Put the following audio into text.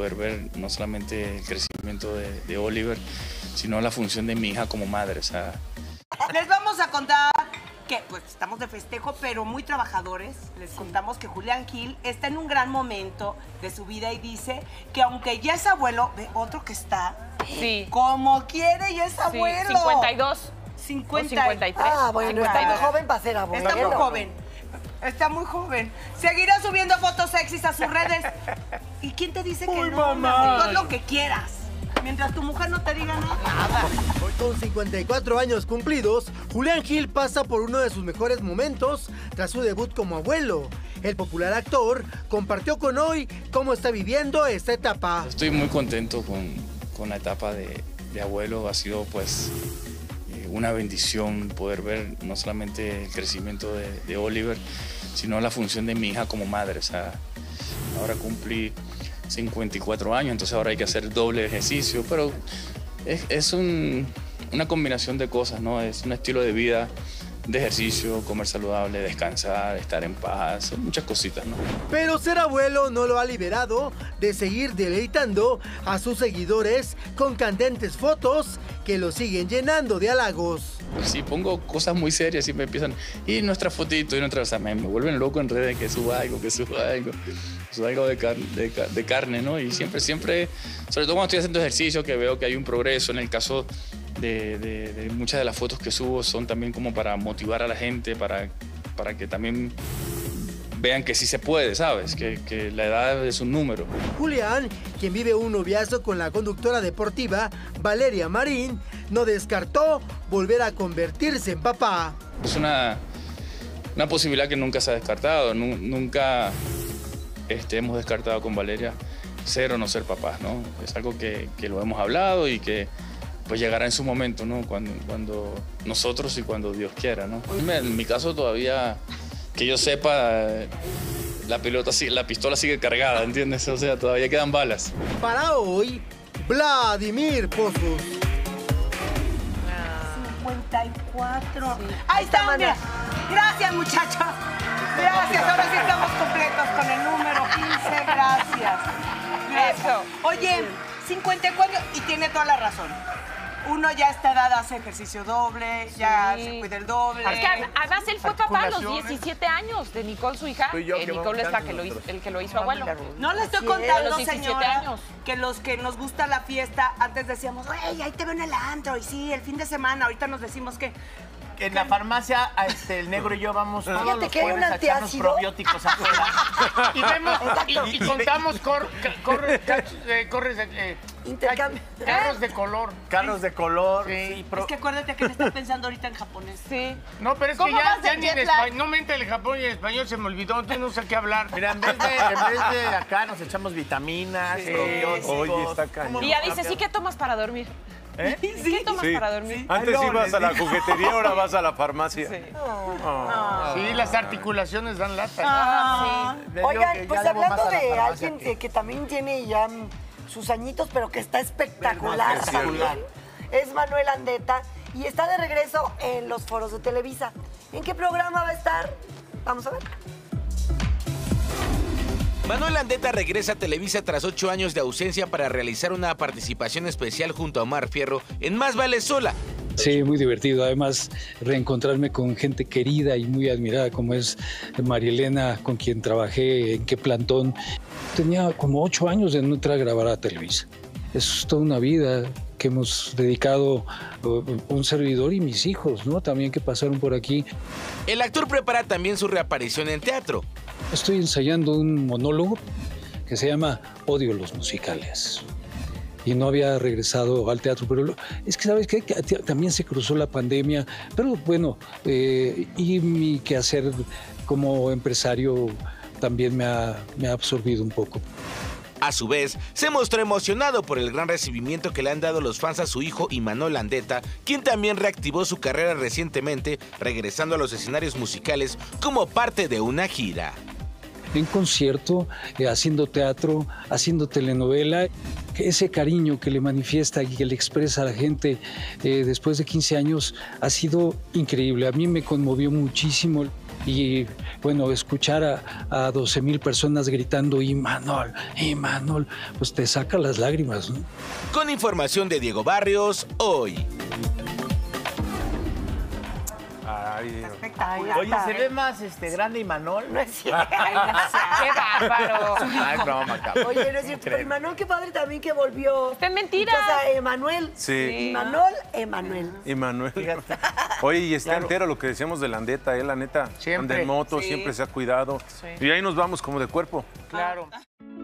poder ver no solamente el crecimiento de Oliver, sino la función de mi hija como madre. O sea. Les vamos a contar que pues estamos de festejo, pero muy trabajadores. Les contamos que Julián Gil está en un gran momento de su vida y dice que aunque ya es abuelo, ve otro que está, como quiere, ya es abuelo. 52. 53. Ah, bueno, está muy joven para ser abuelo. Está muy joven. Está muy joven. Seguirá subiendo fotos sexys a sus redes. ¿Y quién te dice que no? Mamá. Haz lo que quieras. Mientras tu mujer no te diga nada. Hoy con 54 años cumplidos, Julián Gil pasa por uno de sus mejores momentos tras su debut como abuelo. El popular actor compartió con Hoy cómo está viviendo esta etapa. Estoy muy contento con la etapa de abuelo. Ha sido pues una bendición poder ver no solamente el crecimiento de Oliver, sino la función de mi hija como madre. O sea, ahora cumplí 54 años, entonces ahora hay que hacer doble ejercicio, pero es una combinación de cosas, ¿no? Es un estilo de vida, de ejercicio, comer saludable, descansar, estar en paz, son muchas cositas, ¿no? Pero ser abuelo no lo ha liberado de seguir deleitando a sus seguidores con candentes fotos que lo siguen llenando de halagos. Si pongo cosas muy serias y me empiezan, y nuestra fotito, y nuestra, o sea, me vuelven loco en redes que suba algo de carne, ¿no? Y siempre, sobre todo cuando estoy haciendo ejercicio, que veo que hay un progreso. En el caso de muchas de las fotos que subo son también como para motivar a la gente, para que también vean que sí se puede, ¿sabes? Que la edad es un número. Julián, quien vive un noviazgo con la conductora deportiva Valeria Marín, no descartó volver a convertirse en papá. Es una posibilidad que nunca se ha descartado. Nunca hemos descartado con Valeria ser o no ser papás, ¿no? Es algo que lo hemos hablado y que pues llegará en su momento, ¿no? Cuando nosotros y cuando Dios quiera, ¿no? En mi caso todavía, que yo sepa, la pistola sigue cargada, ¿entiendes? O sea, todavía quedan balas. Para Hoy, Vladimir Pozos. 54. Ahí está, mira. Gracias, muchachos. Gracias. Ahora sí estamos completos con el número 15. Gracias. Eso. Oye, 54 y tiene toda la razón. Uno ya a esta edad hace ejercicio doble, ya se cuida el doble. Es que además él fue papá a los 17 años de Nicole, su hija. Nicole es el que lo hizo abuelo. No le estoy contando, señora, que los que nos gusta la fiesta, antes decíamos, ¡ey, ahí te veo en el antro! Y sí, el fin de semana, ahorita nos decimos que... En la farmacia, el negro y yo vamos todos los que hay un jueves a echarnos antiácido. probióticos afuera. Y vemos, y contamos Intercambio. carros de color. Carros de color. Sí, es que acuérdate que le estás pensando ahorita en japonés. Sí. No, pero es que ya ni en español, no me entra el Japón y el español se me olvidó, entonces no sé qué hablar. Mira, en vez de acá nos echamos vitaminas, probióticos. Oye, está cañón. Y ya dice, ¿sí qué tomas para dormir? ¿Eh? ¿Qué tomas para dormir? Antes ibas a la juguetería, ahora vas a la farmacia. Sí. Sí, las articulaciones dan lata. Oigan, pues hablando de alguien que también tiene ya sus añitos, pero que está espectacular también, es Manuel Landeta y está de regreso en los foros de Televisa. ¿En qué programa va a estar? Vamos a ver. Manuel Landeta regresa a Televisa tras 8 años de ausencia para realizar una participación especial junto a Omar Fierro en Más vale sola. Sí, muy divertido. Además, reencontrarme con gente querida y muy admirada como es María Elena, con quien trabajé en Qué Plantón. Tenía como 8 años de no entrar a grabar a Televisa. Es toda una vida que hemos dedicado un servidor y mis hijos, ¿no? También que pasaron por aquí. El actor prepara también su reaparición en teatro. Estoy ensayando un monólogo que se llama Odio los musicales. Y no había regresado al teatro, pero es que, ¿sabes qué? Que también se cruzó la pandemia, pero bueno, y mi quehacer como empresario también me ha absorbido un poco. A su vez, se mostró emocionado por el gran recibimiento que le han dado los fans a su hijo Imanol Landeta, quien también reactivó su carrera recientemente, regresando a los escenarios musicales como parte de una gira. En concierto, haciendo teatro, haciendo telenovela, ese cariño que le manifiesta y que le expresa a la gente después de 15 años ha sido increíble. A mí me conmovió muchísimo. y bueno, escuchar a 12,000 personas gritando Imanol, pues te saca las lágrimas, ¿no? Con información de Diego Barrios, hoy. Espectacular. Oye, ¿se ve más grande Imanol? No es cierto. ¡Qué bárbaro! Ay, broma, cabrón. Oye, no es cierto, pero Imanol, qué padre también que volvió. ¡Está en mentira! O sea, Emanuel. Sí. Emanuel. Manuel. Oye, y está entero lo que decíamos de Landeta, la neta. Siempre. Anda en moto, Sí. siempre se ha cuidado. Sí. Y ahí nos vamos como de cuerpo. Claro.